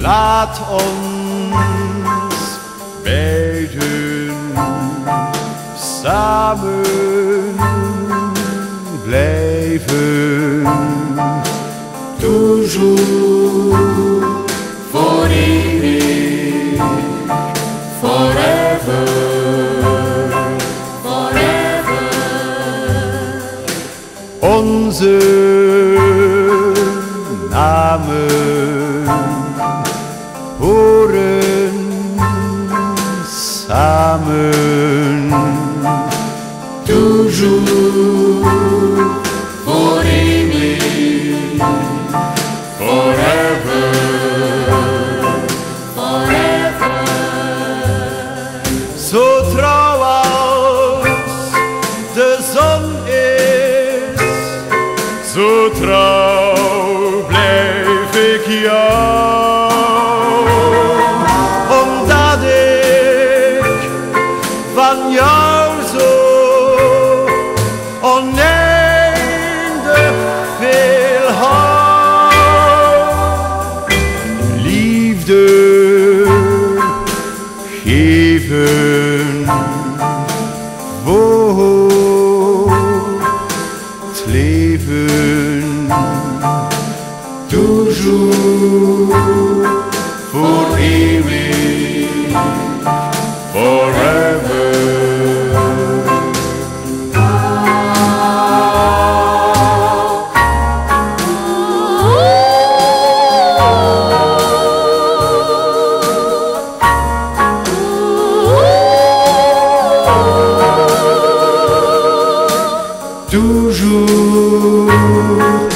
Laat ons beiden samen blijven. Toujours, voor eeuwig, forever, forever. Onze namen horen samen. Toujours, voor eeuwig, forever, forever. Zo trouw als de zon is, zo trouw blijf ik jou. Omdat ik van jou zo oneindig veel hou. Liefde geven voor het leven. Toujours, voor eeuwig, forever. Toujours.